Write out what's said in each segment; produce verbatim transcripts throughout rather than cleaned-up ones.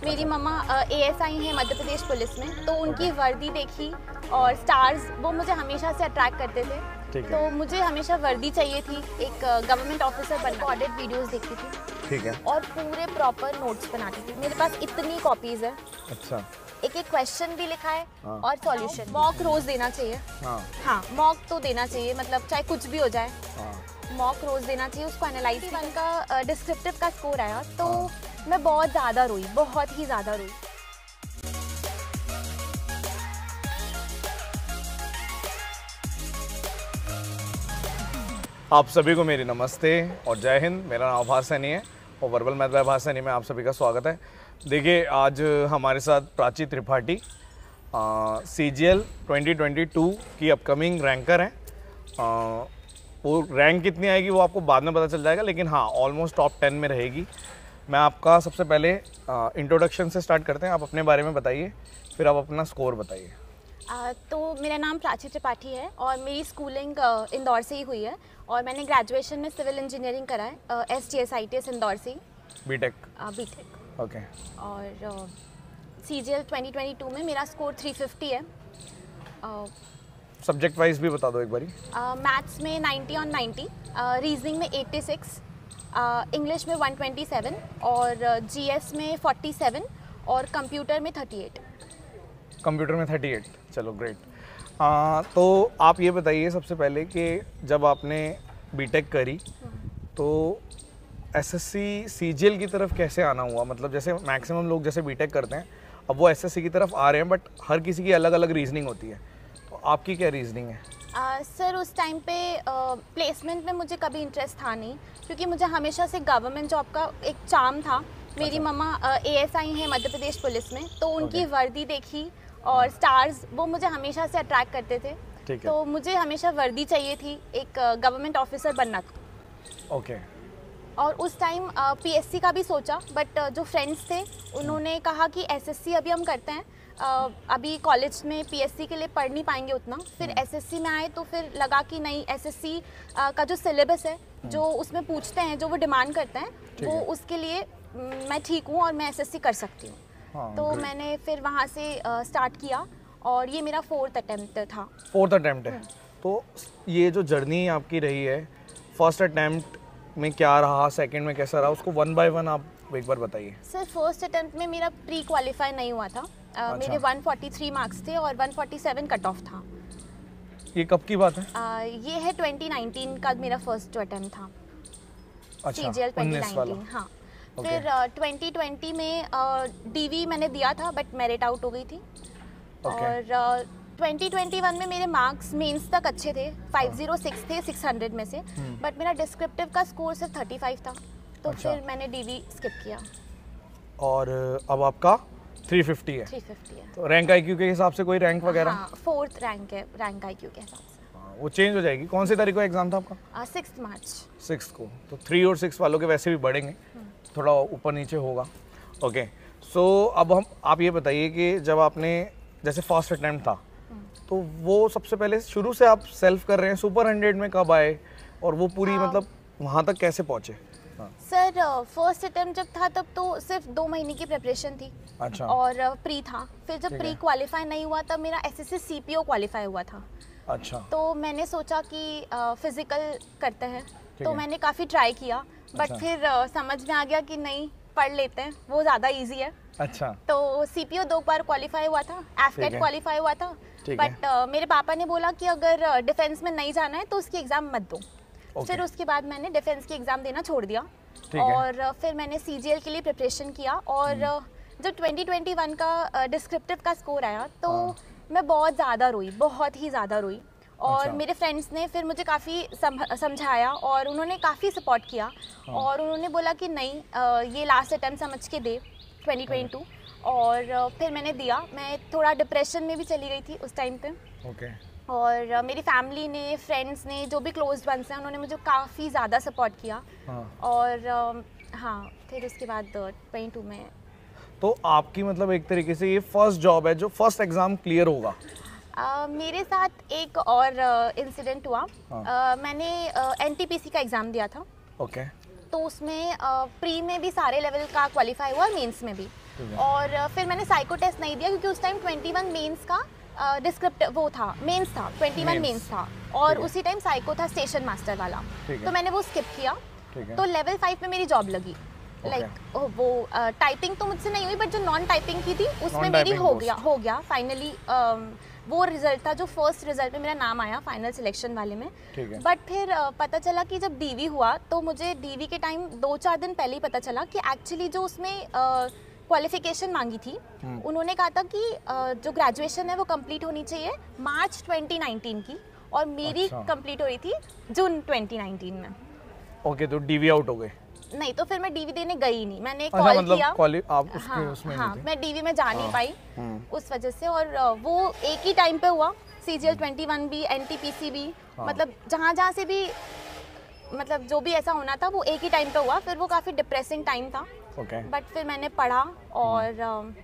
मेरी मम्मा एएसआई हैं मध्य प्रदेश पुलिस में, तो उनकी वर्दी देखी और स्टार्स वो मुझे हमेशा से अट्रैक्ट करते थे। तो मुझे हमेशा वर्दी चाहिए थी, एक गवर्नमेंट ऑफिसर बनकर ऑडिट वीडियोस देखती थी। ठीक है। और पूरे प्रॉपर नोट्स बनाती थी। मेरे पास इतनी कॉपीज है। अच्छा। एक एक क्वेश्चन भी लिखा है। हाँ। और सॉल्यूशन। मॉक रोज देना चाहिए। हाँ, हाँ मॉक तो देना चाहिए, मतलब चाहे कुछ भी हो जाए। हाँ। मॉक रोज देना चाहिए, उसको एनालाइज वन का डिस्क्रिप्टिव का स्कोर आया तो हाँ। मैं बहुत ज़्यादा रोई, बहुत ही ज़्यादा रोई। आप सभी को मेरी नमस्ते और जय हिंद। मेरा नाम आभास सैनी है और वर्बल मैथ बाय आभास सैनी में आप सभी का स्वागत है। देखिए, आज हमारे साथ Prachi Tripathi C G L twenty twenty two की अपकमिंग रैंकर हैं। आ, वो रैंक कितनी आएगी वो आपको बाद में पता चल जाएगा, लेकिन हाँ ऑलमोस्ट टॉप टेन में रहेगी। मैं आपका सबसे पहले इंट्रोडक्शन से स्टार्ट करते हैं। आप अपने बारे में बताइए, फिर आप अपना स्कोर बताइए। Uh, तो मेरा नाम प्राची त्रिपाठी है और मेरी स्कूलिंग uh, इंदौर से ही हुई है और मैंने ग्रेजुएशन में सिविल इंजीनियरिंग करा है S T S I T S Indore से। BTech BTech okay. और C G L twenty twenty two में मेरा स्कोर थ्री फिफ्टी है। सब्जेक्ट वाइज भी बता दो एक बारी। मैथ्स में नाइंटी ऑन नाइंटी, रीजनिंग में एटी सिक्स, इंग्लिश में वन ट्वेंटी सेवन और जी एस में फोर्टी सेवन और कंप्यूटर में थर्टी एट। कंप्यूटर में थर्टी एट, चलो ग्रेट। आ, तो आप ये बताइए सबसे पहले कि जब आपने बीटेक करी तो एसएससी सीजीएल की तरफ कैसे आना हुआ? मतलब जैसे मैक्सिमम लोग जैसे बीटेक करते हैं, अब वो एसएससी की तरफ आ रहे हैं, बट हर किसी की अलग अलग रीजनिंग होती है, तो आपकी क्या रीजनिंग है? सर uh, उस टाइम पे प्लेसमेंट uh, में मुझे कभी इंटरेस्ट था नहीं, क्योंकि मुझे हमेशा से गवर्नमेंट जॉब का एक चार्म था। मेरी अच्छा। मम्मा एएसआई हैं मध्य प्रदेश पुलिस में, तो उनकी वर्दी देखी और स्टार्स वो मुझे हमेशा से अट्रैक्ट करते थे। तो मुझे हमेशा वर्दी चाहिए थी, एक गवर्नमेंट ऑफिसर बनना था। ओके। और उस टाइम पीएससी का भी सोचा, बट जो फ्रेंड्स थे उन्होंने कहा कि एसएससी अभी हम करते हैं, Uh, अभी कॉलेज में पीएससी के लिए पढ़ नहीं पाएंगे उतना, फिर एसएससी में आए तो फिर लगा कि नहीं, एसएससी uh, का जो सिलेबस है, जो उसमें पूछते हैं, जो वो डिमांड करते हैं, वो उसके लिए मैं ठीक हूँ और मैं एसएससी कर सकती हूँ। हाँ, तो great. मैंने फिर वहाँ से स्टार्ट uh, किया और ये मेरा फोर्थ अटेम्प्ट था। फोर्थ अटेम्प्ट है। तो ये जो जर्नी आपकी रही है, फर्स्ट अटेम्प्ट में क्या रहा, सेकंड में कैसा रहा, उसको वन बाय वन आप एक बार बताइए। सर फर्स्ट अटेम्प्ट में मेरा प्री क्वालिफाई नहीं हुआ था। Uh, अच्छा। मेरे वन फोर्टी थ्री मार्क्स थे और one forty seven cut off था। ये कब की बात है? uh, ये है ट्वेंटी नाइंटीन का मेरा फर्स्ट अटेम्प्ट था। अच्छा, सीजीएल ट्वेंटी नाइंटीन। हाँ। okay. फिर ट्वेंटी ट्वेंटी में डीवी uh, मैंने दिया था, बट मेरिट आउट हो गई थी। okay. और ट्वेंटी ट्वेंटी वन में मेरे मार्क्स मेंस तक अच्छे थे, फाइव ज़ीरो सिक्स थे सिक्स हंड्रेड में से, बट मेरा डिस्क्रिप्टिव का स्कोर सिर्फ थर्टी फाइव था, तो अच्छा। फिर मैंने डीवी स्किप किया। और अब आपका थ्री फिफ्टी है। थ्री फिफ्टी है। तो रैंक आईक्यू के हिसाब से कोई रैंक वगैरह? हाँ, फोर्थ रैंक है रैंक आईक्यू के हिसाब से। हाँ, वो चेंज हो जाएगी। कौन सी तारीख को एग्जाम था आपका? Six March. सिक्स को। तो थ्री और सिक्स वालों के वैसे भी बढ़ेंगे, थोड़ा ऊपर नीचे होगा। ओके। सो अब हम आप ये बताइए कि जब आपने जैसे फर्स्ट अटेम्प्ट था, तो वो सबसे पहले शुरू से आप सेल्फ कर रहे हैं, सुपर हंड्रेड में कब आए और वो पूरी मतलब वहाँ तक कैसे पहुँचे? सर फर्स्ट अटेम्प्ट जब था तब तो सिर्फ दो महीने की प्रिपरेशन थी। अच्छा। और प्री uh, था। फिर जब प्री क्वालिफाई नहीं हुआ तब मेरा एसएससी सीपीओ क्वालिफाई हुआ था। अच्छा। तो मैंने सोचा कि फिजिकल uh, करते हैं, तो मैंने काफ़ी ट्राई किया, बट अच्छा। फिर uh, समझ में आ गया कि नहीं, पढ़ लेते हैं, वो ज़्यादा ईजी है। अच्छा। तो सीपीओ दो बार क्वालिफाई हुआ था, एफकेट क्वालिफाई हुआ था, बट uh, मेरे पापा ने बोला कि अगर डिफेंस uh, में नहीं जाना है तो उसकी एग्ज़ाम मत दो। Okay. फिर उसके बाद मैंने डिफेंस की एग्ज़ाम देना छोड़ दिया और फिर मैंने सीजीएल के लिए प्रिपरेशन किया। और जब ट्वेंटी ट्वेंटी वन का डिस्क्रिप्टिव का स्कोर आया तो हाँ। मैं बहुत ज़्यादा रोई, बहुत ही ज़्यादा रोई। और अच्छा। मेरे फ्रेंड्स ने फिर मुझे काफ़ी समझाया और उन्होंने काफ़ी सपोर्ट किया। हाँ। और उन्होंने बोला कि नहीं, ये लास्ट अटैम्प्ट समझ के दे ट्वेंटी ट्वेंटी टू। और फिर मैंने दिया। मैं थोड़ा डिप्रेशन में भी चली गई थी उस टाइम पे। ओके। और uh, मेरी फैमिली ने, फ्रेंड्स ने, जो भी क्लोज वंस हैं, उन्होंने मुझे काफ़ी ज़्यादा सपोर्ट किया। हाँ। और uh, हाँ, फिर उसके बाद ट्वेंटी टू में तो आपकी मतलब एक तरीके से ये फर्स्ट जॉब है जो फर्स्ट एग्ज़ाम क्लियर होगा। uh, मेरे साथ एक और इंसिडेंट uh, हुआ। हाँ। uh, मैंने एनटीपीसी uh, का एग्ज़ाम दिया था। ओके। तो उसमें प्री uh, में भी सारे लेवल का क्वालिफाई हुआ, मेंस में भी। और फिर मैंने साइको टेस्ट नहीं दिया क्योंकि उस टाइम ट्वेंटी वन मेंस का डिस्क्रिप्टिव uh, वो था, मेंस था, ट्वेंटी वन मेंस था और उसी टाइम साइको था स्टेशन मास्टर वाला, तो मैंने वो स्किप किया। तो लेवल फाइव में मेरी जॉब लगी। लाइक like, oh, वो टाइपिंग uh, तो मुझसे नहीं हुई बट जो नॉन टाइपिंग की थी उसमें मेरी हो गया हो गया फाइनली। uh, वो रिजल्ट था जो फर्स्ट रिजल्ट में मेरा नाम आया फाइनल सिलेक्शन वाले में। बट फिर uh, पता चला कि जब डीवी हुआ तो मुझे डीवी के टाइम दो चार दिन पहले ही पता चला कि एक्चुअली जो उसमें क्वालिफिकेशन uh, मांगी थी, उन्होंने कहा था कि uh, जो ग्रेजुएशन है वो कंप्लीट होनी चाहिए मार्च ट्वेंटी नाइनटीन की और मेरी कंप्लीट हो रही थी जून ट्वेंटी नाइनटीन में। ओके, तो डीवी आउट हो गए? नहीं, तो फिर मैं डीवी देने गई नहीं, मैंने अच्छा, कॉल मतलब किया। आप उसके हाँ, उसमें हाँ, नहीं थी? मैं डीवी में जा नहीं पाई उस वजह से। और वो एक ही टाइम पे हुआ, सीजीएल ट्वेंटी वन भी, एनटीपीसी भी, मतलब जहाँ जहाँ से भी मतलब जो भी ऐसा होना था वो एक ही टाइम पे हुआ। फिर वो काफ़ी डिप्रेसिंग टाइम था। okay. बट फिर मैंने पढ़ा और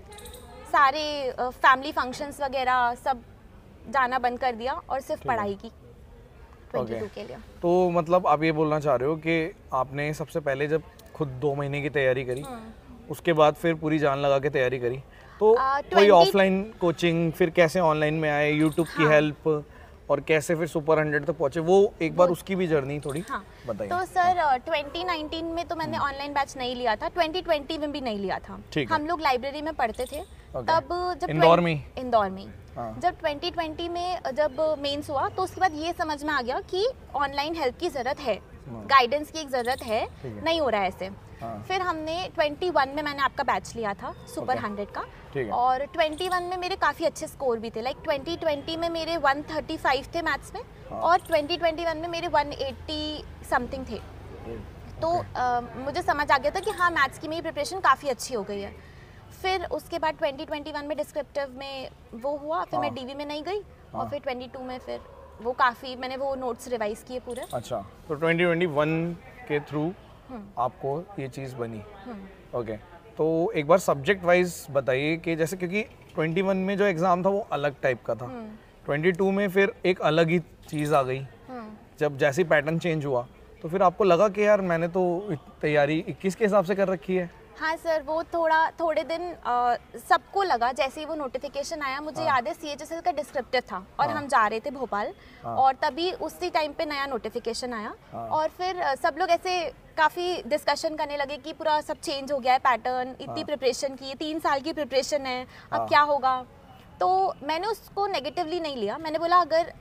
सारे फैमिली फंक्शंस वगैरह सब जाना बंद कर दिया और सिर्फ पढ़ाई की okay. के लिए। तो मतलब आप ये बोलना चाह रहे हो कि आपने सबसे पहले जब खुद दो महीने की तैयारी करी, उसके बाद फिर पूरी जान लगा के तैयारी करी, तो आ, कोई ऑफलाइन कोचिंग, फिर कैसे ऑनलाइन में आए, यूट्यूब हाँ. की हेल्प, और कैसे फिर सुपर हंड्रेड तक पहुंचे, वो एक बार उसकी भी जर्नी थोड़ी हाँ. बताइए। तो सर ट्वेंटी नाइनटीन में तो मैंने ऑनलाइन बैच नहीं लिया था, ट्वेंटी ट्वेंटी में भी नहीं लिया था। हम लोग लाइब्रेरी में पढ़ते थे तब, जब इंदौर में इंदौर में हाँ। जब ट्वेंटी ट्वेंटी में जब मेंस हुआ तो उसके बाद ये समझ में आ गया कि ऑनलाइन हेल्प की ज़रूरत है, गाइडेंस की एक ज़रूरत है, नहीं हो रहा है ऐसे। हाँ। फिर हमने ट्वेंटी वन में मैंने आपका बैच लिया था सुपर हंड्रेड का, और ट्वेंटी वन में मेरे काफ़ी अच्छे स्कोर भी थे। लाइक ट्वेंटी ट्वेंटी में मेरे वन थर्टी फाइव थे मैथ्स में हाँ। और ट्वेंटी ट्वेंटी वन में मेरे वन एटी समथिंग थे। तो आ, मुझे समझ आ गया था कि हाँ, मैथ्स की मेरी प्रिपरेशन काफ़ी अच्छी हो गई है। फिर उसके बाद ट्वेंटी ट्वेंटी वन में डिस्क्रिप्टिव में वो हुआ, फिर हाँ। मैं डीवी में नहीं गई हाँ। और फिर ट्वेंटी टू में फिर वो काफ़ी मैंने वो नोट्स रिवाइज किए पूरे। अच्छा, तो ट्वेंटी ट्वेंटी वन के थ्रू आपको ये चीज़ बनी। ओके, तो एक बार सब्जेक्ट वाइज बताइए कि जैसे, क्योंकि ट्वेंटी वन में जो एग्ज़ाम था वो अलग टाइप का था, ट्वेंटी टू में फिर एक अलग ही चीज़ आ गई। जब जैसे पैटर्न चेंज हुआ तो फिर आपको लगा कि यार मैंने तो तैयारी इक्कीस के हिसाब से कर रखी है। हाँ सर, वो थोड़ा थोड़े दिन सबको लगा, जैसे ही वो नोटिफिकेशन आया, मुझे हाँ। याद है सीएचएसएल का डिस्क्रिप्टिव था और हाँ। हम जा रहे थे भोपाल हाँ। और तभी उसी टाइम पे नया नोटिफिकेशन आया हाँ। और फिर सब लोग ऐसे काफ़ी डिस्कशन करने लगे कि पूरा सब चेंज हो गया है पैटर्न, इतनी हाँ। प्रिपरेशन की, तीन साल की प्रिपरेशन है, अब हाँ। क्या होगा। तो मैंने उसको नेगेटिवली नहीं लिया, मैंने बोला अगर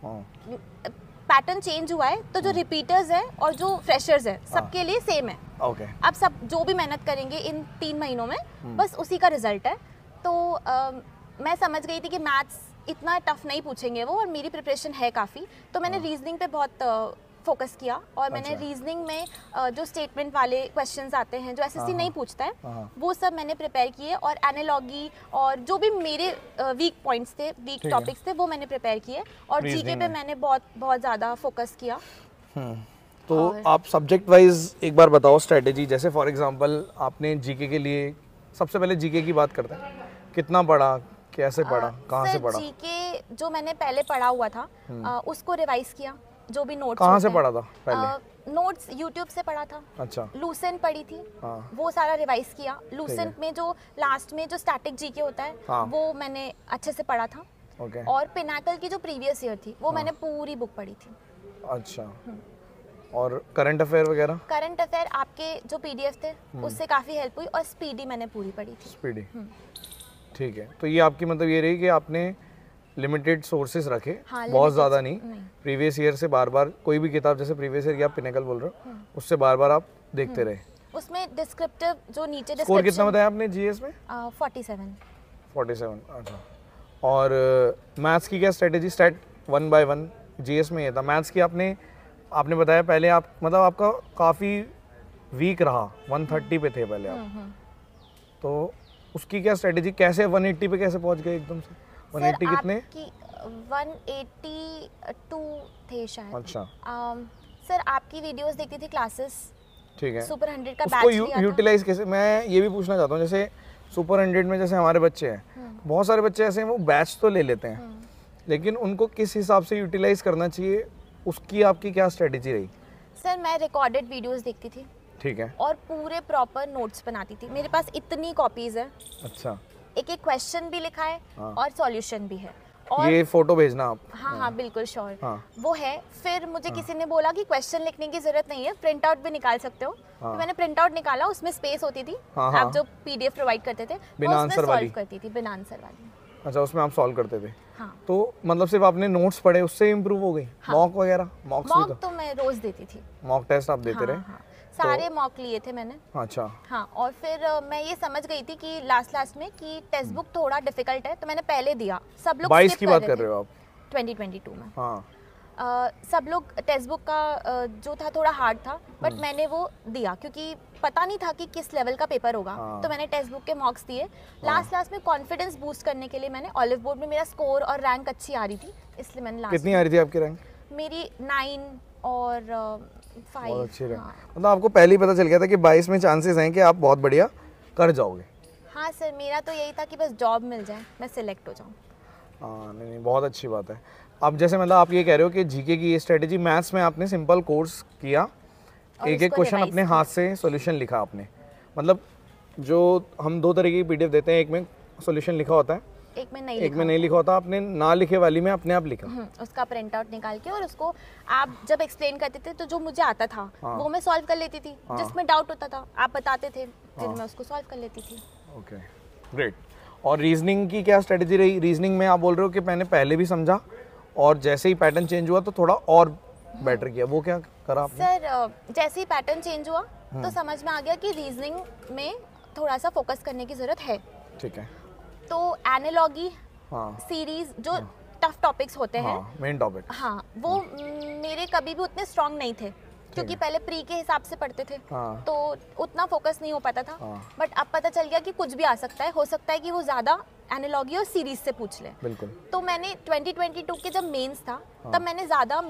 पैटर्न चेंज हुआ है तो जो रिपीटर्स है और जो फ्रेशर्स है सबके लिए सेम है। Okay okay. अब सब जो भी मेहनत करेंगे इन तीन महीनों में बस उसी का रिजल्ट है। तो आ, मैं समझ गई थी कि मैथ्स इतना टफ नहीं पूछेंगे वो, और मेरी प्रिपरेशन है काफ़ी, तो मैंने रीजनिंग पे बहुत फोकस किया और मैंने अच्छा। रीजनिंग में जो स्टेटमेंट वाले क्वेश्चंस आते हैं जो एसएससी नहीं पूछता है वो सब मैंने प्रिपेयर किए, और एनालॉगी और जो भी मेरे वीक पॉइंट्स थे, वीक टॉपिक्स थे, वो मैंने प्रिपेयर किए, और जीके पे मैंने बहुत बहुत ज़्यादा फोकस किया। तो आप सब्जेक्ट वाइज एक बार बताओ स्ट्रेटेजी, जैसे फॉर एग्जांपल आपने जीके के लिए, सबसे पहले जीके की बात करते हैं, कितना पढ़ा, कैसे पढ़ा, कहाँ से पढ़ा? जीके जो मैंने पहले पढ़ा हुआ था आ, उसको रिवाइज किया, जो भी नोट्स। कहाँ से पढ़ा था पहले? नोट्स यूट्यूब से पढ़ा था। अच्छा। लूसेंट पढ़ी थी हाँ। वो सारा रिवाइज किया। लूसेंट में जो लास्ट में जो स्टैटिक जीके होता है हाँ। वो मैंने अच्छे से पढ़ा था। ओके। और पिनाकल की जो प्रीवियस ईयर थी वो हाँ। मैंने पूरी बुक पढ़ी थी। अच्छा। और करंट अफेयर वगैरह? करंट अफेयर आपके जो पीडीएफ थे उससे काफ़ी हेल्प हुई, और स्पीडी मैंने पूरी पढ़ी थी। स्पीडी, ठीक है। तो ये आपकी मतलब ये रही कि आपने लिमिटेड सोर्सेज रखे, हाँ, बहुत ज़्यादा नहीं, नहीं। प्रीवियस ईयर से बार बार कोई भी किताब, जैसे प्रीवियस ईयर की आप पिनाकल बोल रहे हो, उससे बार बार आप देखते रहे। उसमें डिस्क्रिप्टिव जो नीचे स्कोर कितना बताया आपने जीएस में? Forty seven. फोर्टी सेवन, अच्छा। और मैथ्स की क्या strategy? Stat one by one GS में ये था। मैथ्स की आपने आपने बताया पहले आप, मतलब आपका काफ़ी वीक रहा, वन थर्टी पे थे पहले आप, तो उसकी क्या स्ट्रेटेजी, कैसे वन एटी पे कैसे पहुंच गए एकदम से? वन एटी कितने? वन एटी टू थे शायद। अच्छा। um, सर आपकी वीडियोस देखती थी, क्लासेस, ठीक है, सुपर हंड्रेड का बैच लिया था। यूटिलाइज कैसे, मैं ये भी पूछना चाहता हूँ, जैसे सुपर हंड्रेड में जैसे हमारे बच्चे हैं, बहुत सारे बच्चे ऐसे हैं वो बैच तो ले लेते हैं, लेकिन उनको किस हिसाब से यूटिलाइज करना चाहिए, उसकी आपकी क्या स्ट्रेटेजी रही? सर मैं रिकॉर्डेड वीडियोस देखती थी, ठीक है। और पूरे प्रॉपर नोट्स बनाती थी। मेरे पास इतनी कॉपीज है। अच्छा। एक एक क्वेश्चन भी लिखा है हाँ। और सॉल्यूशन भी है। और ये फोटो भेजना आप। हाँ हाँ बिल्कुल श्योर। हाँ। वो है। फिर मुझे हाँ। किसी ने बोला कि क्वेश्चन लिखने की जरूरत नहीं है, प्रिंट आउट भी निकाल सकते हो। हाँ। तो मैंने प्रिंट आउट निकाला, उसमें स्पेस होती थी। हाँ। आप जो पीडीएफ प्रोवाइड करते थे बिना आंसर वाली करती थी, बिना आंसर वाली। अच्छा, उसमें आप सॉल्व करते थे। हाँ। तो मतलब सिर्फ आपने नोट्स पढ़े उससे इम्प्रूव हो गई? हाँ। मॉक वगैरह? मॉक्स भी तो मैं रोज देती थी। मॉक टेस्ट आप देते रहे? हाँ। सारे मॉक लिए थे मैंने। अच्छा। हाँ। और फिर मैं ये समझ गई थी कि लास्ट लास्ट में कि टेक्स्ट बुक थोड़ा डिफिकल्ट है, तो मैंने पहले दिया। सब लोग बाईस की बात कर रहे हो आप? ट्वेंटी ट्वेंटी टू में। हाँ। Uh, सब लोग टेक्स्ट बुक का uh, जो था थोड़ा हार्ड था, बट मैंने वो दिया क्योंकि पता नहीं था कि किस लेवल का पेपर होगा। हाँ। तो मैंने टेक्स्ट बुक के मॉक्स दिए। लास्ट लास्ट में कॉन्फिडेंस बूस्ट करने के लिए मैंने ऑलिव बोर्ड में, मेरा स्कोर और रैंक अच्छी आ रही थी, इसलिए मैंने लास्ट। कितनी आ रही थी आपकी रैंक? मेरी नाइन और फाइव। uh, अच्छी रैंक। मतलब आपको पहले ही पता चल गया था कि बाईस में चांसेस हैं कि आप बहुत बढ़िया कर जाओगे? हाँ सर, मेरा तो यही था कि बस जॉब मिल जाए, मैं सिलेक्ट हो जाऊँ। हाँ नहीं नहीं, बहुत अच्छी बात है। अब जैसे मतलब आप ये कह रहे हो कि जीके की ये स्ट्रेटेजी, मैथ्स में आपने सिंपल कोर्स किया, एक एक क्वेश्चन अपने हाथ से सॉल्यूशन लिखा आपने। मतलब जो हम दो तरीके की पीडीएफ देते हैं, एक में सॉल्यूशन लिखा होता है, एक में नहीं एक में नहीं लिखा होता। आपने ना लिखे वाली में अपने आप लिखा, उसका प्रिंट आउट निकाल के, और उसको आप जब एक्सप्लेन करते थे तो जो मुझे आता था हाँ। वो मैं सॉल्व कर लेती थी। हाँ। जिसमें डाउट होता था आप बताते थे, फिर हाँ। मैं उसको सॉल्व कर लेती थी। Okay great. और रीजनिंग की क्या स्ट्रेटेजी रही? रीजनिंग में आप बोल रहे हो कि मैंने पहले भी समझा और जैसे ही पैटर्न चेंज हुआ तो थोड़ा और बेटर किया, वो क्या करा आपने? सर जैसे ही पैटर्न चेंज हुआ तो समझ में आ गया कि रीजनिंग में थोड़ा सा फोकस करने की जरूरत है। ठीक है। तो एनालॉजी, हाँ। सीरीज जो हाँ। टफ टॉपिक्स होते हैं, हाँ, मेन टॉपिक, हाँ वो हाँ। मेरे कभी भी उतने स्ट्रांग नहीं थे क्योंकि पहले प्री के हिसाब से पढ़ते थे। हाँ। तो उतना फोकस नहीं हो पाता था। हाँ। बट अब पता चल गया कि कुछ भी आ सकता है, हो सकता है कि वो ज्यादा एनालॉजी और सीरीज से पूछ ले। बिल्कुल। तो मैंने ट्वेंटी ट्वेंटी टू के जब मेंस था हाँ। तब मैंने ज्यादा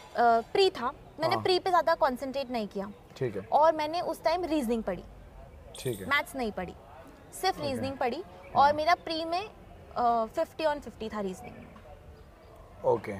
प्री था, मैंने हाँ। प्री पे ज्यादा कंसंट्रेट नहीं किया। ठीक है। और मैंने उस टाइम रीजनिंग पढ़ी। ठीक है। मैथ्स नहीं पढ़ी, सिर्फ रीजनिंग पढ़ी। और मेरा प्री में फिफ्टी ऑन फिफ्टी था रीजनिंग में। ओके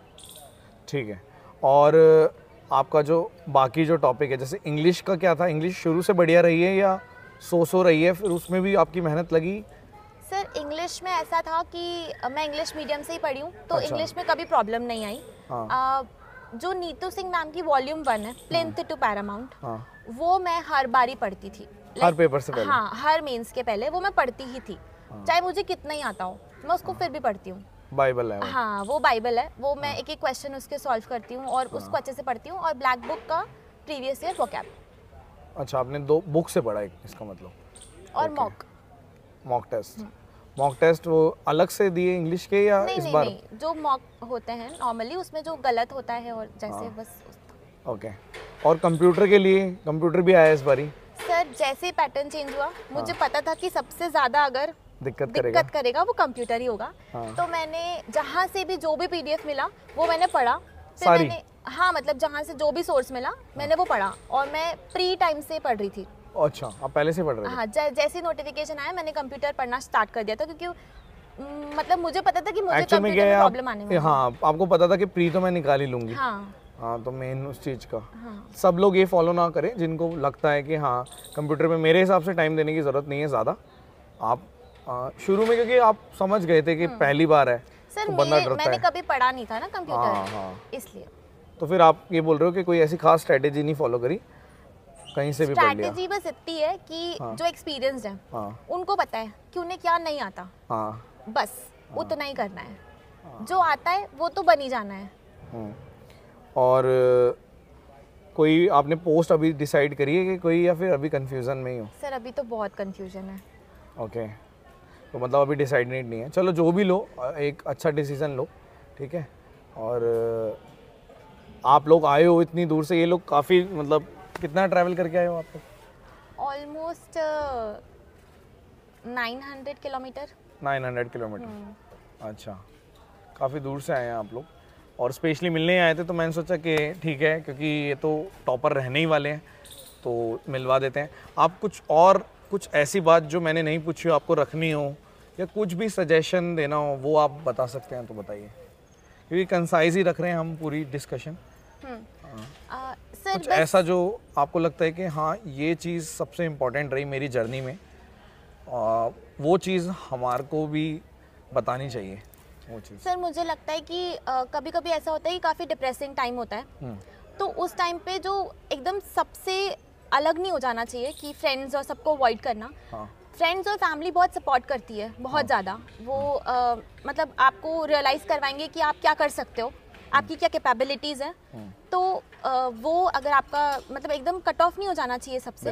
ठीक है। और आपका जो बाकी जो टॉपिक है, जैसे इंग्लिश का क्या था? इंग्लिश शुरू से बढ़िया रही है या सो सो रही है, फिर उसमें भी आपकी मेहनत लगी? सर इंग्लिश में ऐसा था कि मैं इंग्लिश मीडियम से ही पढ़ी हूँ, तो अच्छा। इंग्लिश में कभी प्रॉब्लम नहीं आई। हाँ। आ, जो नीतू सिंह मैम की वॉल्यूम वन है, प्लिंथ टू पैरामाउंट, हाँ। वो मैं हर बारी पढ़ती थी, हर पेपर से पहले। हाँ, हर मेंस के पहले वो मैं पढ़ती ही थी। हाँ। चाहे मुझे कितना ही आता हो, मैं उसको हाँ। फिर भी पढ़ती हूँ। बाइबल है वो। हाँ वो बाइबल है, वो मैं एक एक क्वेश्चन उसके सॉल्व करती हूँ और हाँ। उसको अच्छे से पढ़ती हूँ। और ब्लैक बुक का प्रीवियस ईयर वोकैब। अच्छा, आपने दो बुक से पढ़ा है इसका मतलब? और mock mock test. Mock test वो अलग से दिए इंग्लिश के या नहीं, इस नहीं, बार? नहीं, जो मॉक होते हैं नॉर्मली उसमें जो गलत होता है और जैसे हाँ। बस। ओके। और कंप्यूटर के लिए, कंप्यूटर भी आया इस बारी? सर जैसे ही पैटर्न चेंज हुआ मुझे हाँ। पता था कि सबसे ज्यादा अगर दिक्कत दिक्कत करेगा, करेगा वो कंप्यूटर ही होगा। हाँ। तो मैंने जहाँ से भी जो भी पीडीएफ मिला वो मैंने पढ़ा। फिर सारी? मैंने हाँ मतलब जहाँ से जो भी सोर्स मिला मैंने वो पढ़ा, और मैं प्री टाइम से पढ़ रही थी। अच्छा, आप पहले से पढ़ रहे थे? हाँ, जैसे नोटिफिकेशन आया मैंने कंप्यूटर पढ़ना स्टार्ट कर दिया था, क्योंकि मतलब मुझे पता था कि मुझे कंप्यूटर में प्रॉब्लम आने वाली है। हाँ, आपको पता था कि प्री तो मैं निकाल ही लूंगी। हाँ। हाँ, तो मेन उस चीज़ का हाँ। सब लोग ये फॉलो ना करें जिनको लगता है कि हाँ कंप्यूटर पे मेरे हिसाब से टाइम देने की ज़रूरत नहीं है ज़्यादा। आप आ, शुरू में क्योंकि आप समझ गए थे कि पहली बार है सर, तो बंदा डरता मैंने है। कभी पढ़ा नहीं था ना कंप्यूटर। हाँ, हाँ। इसलिए तो फिर आप ये बोल रहे हो कि कोई ऐसी खास स्ट्रेटेजी नहीं फॉलो करी, कहीं से भी पढ़ लिया? स्ट्रेटेजी बस इतनी है कि हाँ। जो एक्सपीरियंस्ड है हाँ। उनको पता है कि उन्हें क्या नहीं आता। हाँ। बस हाँ। उतना ही करना है। हाँ। जो आता है वो तो बन ही जाना है। और कोई आपने पोस्ट अभी डिसाइड करी है कि कोई, या फिर अभी कंफ्यूजन में ही हो? सर अभी तो बहुत कंफ्यूजन है। ओके, तो मतलब अभी डिसाइडेड नहीं है। चलो जो भी लो, एक अच्छा डिसीजन लो, ठीक है। और आप लोग आए हो इतनी दूर से, ये लोग काफ़ी मतलब कितना ट्रैवल करके आए हो आप लोग? Almost nine hundred kilometre. Nine hundred kilometre, अच्छा, काफ़ी दूर से आए हैं आप लोग। और स्पेशली मिलने आए थे, तो मैंने सोचा कि ठीक है, क्योंकि ये तो टॉपर रहने ही वाले हैं तो मिलवा देते हैं। आप कुछ और, कुछ ऐसी बात जो मैंने नहीं पूछी हो, आपको रखनी हो, या कुछ भी सजेशन देना हो, वो आप बता सकते हैं तो बताइए, क्योंकि कंसाइज ही रख रहे हैं हम पूरी डिस्कशन। कुछ ऐसा जो आपको लगता है कि हाँ ये चीज़ सबसे इम्पोर्टेंट रही मेरी जर्नी में, आ, वो चीज़ हमारे को भी बतानी चाहिए वो चीज़? सर मुझे लगता है कि आ, कभी कभी ऐसा होता है कि काफ़ी डिप्रेसिंग टाइम होता है, तो उस टाइम पे जो एकदम सबसे अलग नहीं हो जाना चाहिए कि फ्रेंड्स और सबको अवॉइड करना। हाँ। फ्रेंड्स और फैमिली बहुत सपोर्ट करती है, बहुत हाँ। ज़्यादा। वो आ, मतलब आपको रियलाइज़ करवाएंगे कि आप क्या कर सकते हो, आपकी क्या कैपेबिलिटीज़ हैं। तो आ, वो अगर आपका मतलब एकदम कट ऑफ नहीं हो जाना चाहिए सबसे,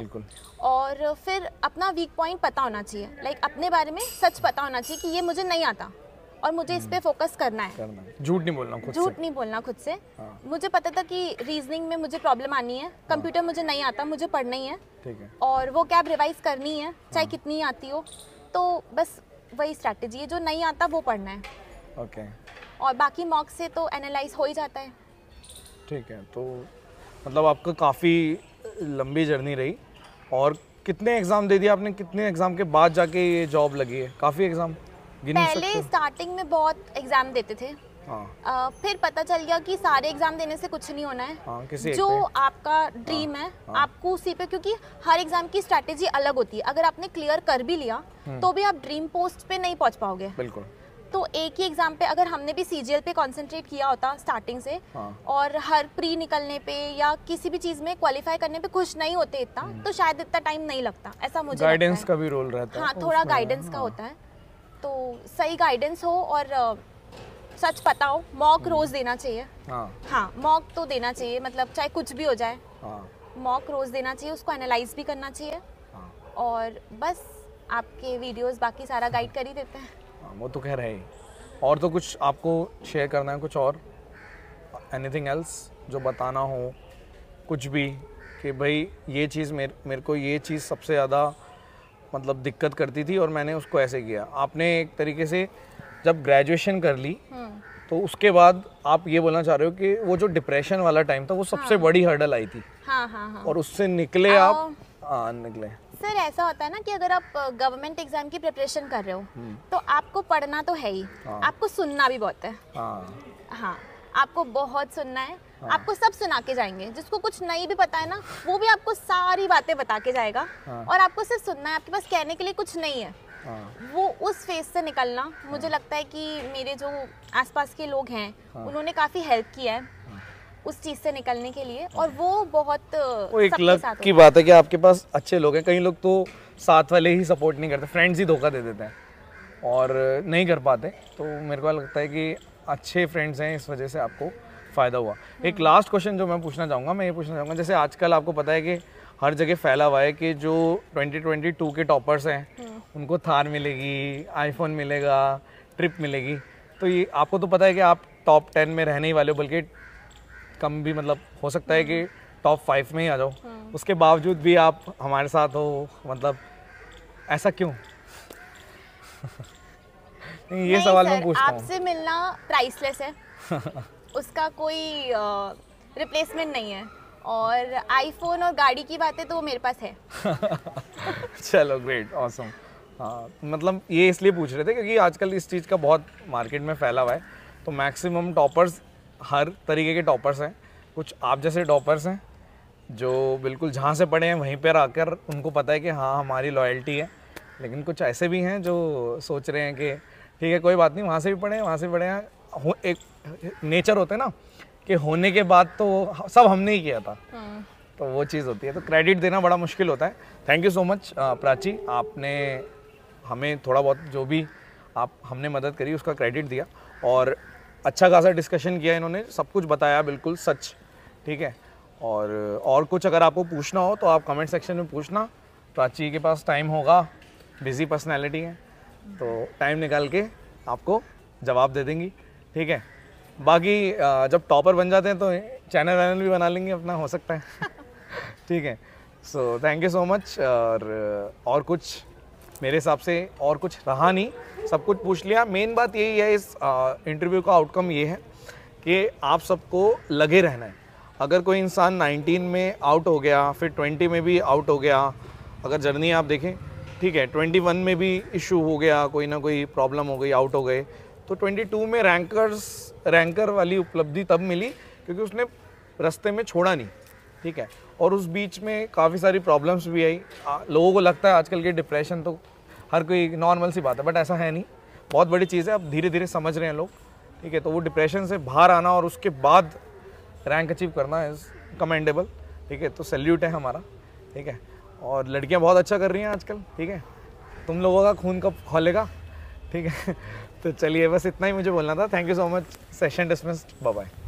और फिर अपना वीक पॉइंट पता होना चाहिए, लाइक अपने बारे में सच पता होना चाहिए कि ये मुझे नहीं आता और मुझे इस पे फोकस करना है। झूठ नहीं बोलना खुद से। झूठ नहीं बोलना खुद से। हाँ। मुझे पता था कि रीजनिंग में मुझे प्रॉब्लम आनी है, कंप्यूटर हाँ। मुझे नहीं आता, मुझे पढ़ना ही है, ठीक है, और वो कैब रिवाइज करनी है चाहे हाँ। कितनी आती हो। तो बस वही स्ट्रैटेजी है, जो नहीं आता वो पढ़ना है। ओके। और बाकी मॉक से तो एनालाइज हो ही जाता है। ठीक है, तो मतलब आपका काफ़ी लंबी जर्नी रही, और कितने एग्ज़ाम दे दिए आपने? कितने एग्ज़ाम के बाद जाके ये जॉब लगी है? काफ़ी एग्ज़ाम? पहले स्टार्टिंग में बहुत एग्जाम देते थे। हाँ। आ, फिर पता चल गया कि सारे एग्जाम देने से कुछ नहीं होना है। हाँ, किसी जो आपका ड्रीम हाँ, है हाँ। आपको उसी पे, क्योंकि हर एग्जाम की स्ट्रैटेजी अलग होती है। अगर आपने क्लियर कर भी लिया तो भी आप ड्रीम पोस्ट पे नहीं पहुंच पाओगे। बिल्कुल। तो एक ही एग्जाम पे अगर हमने भी सीजीएल पे कंसंट्रेट किया होता स्टार्टिंग से, हाँ। और हर प्री निकलने पे या किसी भी चीज में क्वालिफाई करने पे खुश नहीं होते इतना, तो शायद इतना टाइम नहीं लगता, ऐसा मुझे गाइडेंस का भी रोल रहता है। हाँ, थोड़ा गाइडेंस का होता है, तो सही गाइडेंस हो और uh, सच पता हो। मॉक रोज देना चाहिए। हाँ, हाँ मॉक तो देना चाहिए, मतलब चाहे कुछ भी हो जाए, हाँ। मॉक रोज देना चाहिए, उसको एनालाइज भी करना चाहिए। हाँ। और बस आपके वीडियोस बाकी सारा गाइड कर ही देते हैं। हाँ, वो तो कह रहे हैं। और तो कुछ आपको शेयर करना है, कुछ और एनीथिंग एल्स जो बताना हो, कुछ भी कि भाई ये चीज़ मेरे मेरे को ये चीज़ सबसे ज़्यादा मतलब दिक्कत करती थी और मैंने उसको ऐसे किया? आपने एक तरीके से जब ग्रेजुएशन कर ली तो उसके बाद आप ये बोलना चाह रहे हो कि वो जो डिप्रेशन वाला टाइम था वो सबसे हाँ। बड़ी हर्डल आई थी। हाँ, हाँ, हाँ। और उससे निकले आ, आप हाँ निकले। सर ऐसा होता है ना कि अगर आप गवर्नमेंट एग्जाम की प्रिपरेशन कर रहे हो तो आपको पढ़ना तो है ही, हाँ। आपको सुनना भी बहुत है। हाँ, हाँ आपको बहुत सुनना है। हाँ। आपको सब सुना के जाएंगे, जिसको कुछ नहीं भी पता है ना वो भी आपको सारी बातें बता के जाएगा। हाँ। और आपको सिर्फ सुनना है, आपके पास कहने के लिए कुछ नहीं है। हाँ। वो उस फेज से निकलना, हाँ। मुझे लगता है कि मेरे जो आसपास के लोग हैं हाँ। उन्होंने काफ़ी हेल्प किया है हाँ। उस चीज़ से निकलने के लिए, और वो बहुत वो एक लक की बात है कि आपके पास अच्छे लोग हैं। कई लोग तो साथ वाले ही सपोर्ट नहीं करते, फ्रेंड्स ही धोखा दे देते हैं और नहीं कर पाते। तो मेरे को लगता है कि अच्छे फ्रेंड्स हैं, इस वजह से आपको फ़ायदा हुआ। एक लास्ट क्वेश्चन जो मैं पूछना चाहूँगा, मैं ये पूछना चाहूँगा, जैसे आजकल आपको पता है कि हर जगह फैला हुआ है कि जो ट्वेंटी ट्वेंटी टू के टॉपर्स हैं उनको थार मिलेगी, आईफोन मिलेगा, ट्रिप मिलेगी। तो ये आपको तो पता है कि आप टॉप टेन में रहने ही वाले हो, बल्कि कम भी, मतलब हो सकता है कि टॉप फाइव में ही आ जाओ। उसके बावजूद भी आप हमारे साथ हो, मतलब ऐसा क्यों? नहीं, ये सवाल मैं पूछता हूँ। आपसे मिलना प्राइसलेस है। उसका कोई रिप्लेसमेंट नहीं है, और आईफोन और गाड़ी की बातें तो मेरे पास है। चलो ग्रेट, ऑसम। हाँ, मतलब ये इसलिए पूछ रहे थे क्योंकि आजकल इस चीज़ का बहुत मार्केट में फैला हुआ है। तो मैक्सिमम टॉपर्स हर तरीके के टॉपर्स हैं। कुछ आप जैसे टॉपर्स हैं जो बिल्कुल जहाँ से पढ़े हैं वहीं पर आकर उनको पता है कि हाँ हमारी लॉयल्टी है, लेकिन कुछ ऐसे भी हैं जो सोच रहे हैं कि ठीक है कोई बात नहीं, वहाँ से भी पढ़े हैं, वहाँ से पढ़े हैं। एक नेचर होता है ना कि होने के बाद तो सब हमने ही किया था, तो वो चीज़ होती है। तो क्रेडिट देना बड़ा मुश्किल होता है। Thank you so much Prachi, आपने हमें थोड़ा बहुत जो भी आप हमने मदद करी उसका क्रेडिट दिया, और अच्छा खासा डिस्कशन किया इन्होंने, सब कुछ बताया बिल्कुल सच, ठीक है। और और कुछ अगर आपको पूछना हो तो आप कमेंट सेक्शन में पूछना, प्राची के पास टाइम होगा, बिजी पर्सनैलिटी है, तो टाइम निकाल के आपको जवाब दे देंगी, ठीक है। बाकी जब टॉपर बन जाते हैं तो चैनल वैनल भी बना लेंगे अपना, हो सकता है। ठीक है, so thank you so much. और और कुछ मेरे हिसाब से और कुछ रहा नहीं, सब कुछ पूछ लिया। मेन बात यही है, इस इंटरव्यू का आउटकम ये है कि आप सबको लगे रहना है। अगर कोई इंसान नाइनटीन में आउट हो गया, फिर ट्वेंटी में भी आउट हो गया, अगर जर्नी आप देखें, ठीक है, ट्वेंटी वन में भी इशू हो गया, कोई ना कोई प्रॉब्लम हो गई, आउट हो गए, तो ट्वेंटी टू में रैंकर्स रैंकर वाली उपलब्धि तब मिली क्योंकि उसने रास्ते में छोड़ा नहीं, ठीक है। और उस बीच में काफ़ी सारी प्रॉब्लम्स भी आई। लोगों को लगता है आजकल के डिप्रेशन तो हर कोई नॉर्मल सी बात है, बट ऐसा है नहीं, बहुत बड़ी चीज़ है। अब धीरे धीरे समझ रहे हैं लोग, ठीक है। तो वो डिप्रेशन से बाहर आना और उसके बाद रैंक अचीव करना इज़ कमेंडेबल, ठीक है। तो सैल्यूट है हमारा, ठीक है। और लड़कियां बहुत अच्छा कर रही हैं आजकल, ठीक है। तुम लोगों का खून कब खोलेगा, ठीक है। तो चलिए बस इतना ही मुझे बोलना था। Thank you so much. Session dismissed, bye bye.